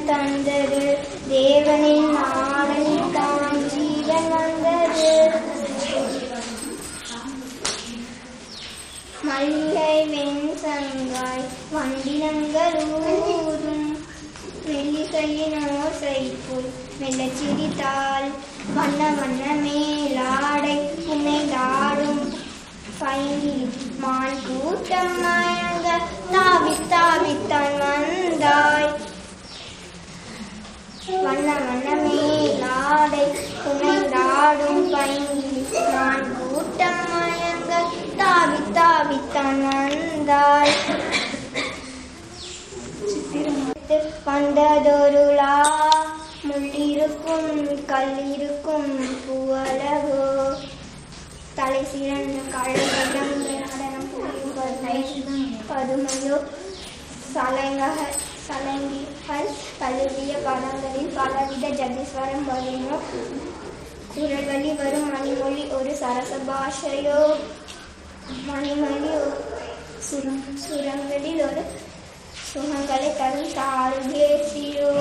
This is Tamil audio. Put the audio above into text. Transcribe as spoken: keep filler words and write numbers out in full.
தந்தது தேவனின் நாடனில் தான் ஜீவன் வந்தது. மல்லிகை வெண்சங்காய் வண்டினங்கள் ஊரும் மெல்லிசையின் ஓசை போல் மெல்ல சிரித்தாள். வண்ண வண்ண மேலாடை உமைதாடும் பைங்கில் மான் கூட்டம் மயங்க தாவி தாவித்தான் வந்தாய். வண்ண வண்ண மேலாடை உமைதாடும் பைங்கில் மான் கூட்டம் மயங்க தாவி தாவித்தான் வந்தாய். வந்ததொருளா முள்ளிருக்கும் கல்லிருக்கும் பூவலகோ தலை சிறந்த கழகம் நடனம் புரியும் பதுமையோ சலங்க சலங்கிகள் தழுவிய பதங்களில் பலவித ஜதீஸ்வரம் வருமோ குரல்களி வரும் மணிமொழி ஒரு சரச பாஷையோ மணிமொழி சுரங்களில் ஒரு சுகங்களை தரும் தாழ்கேசியோ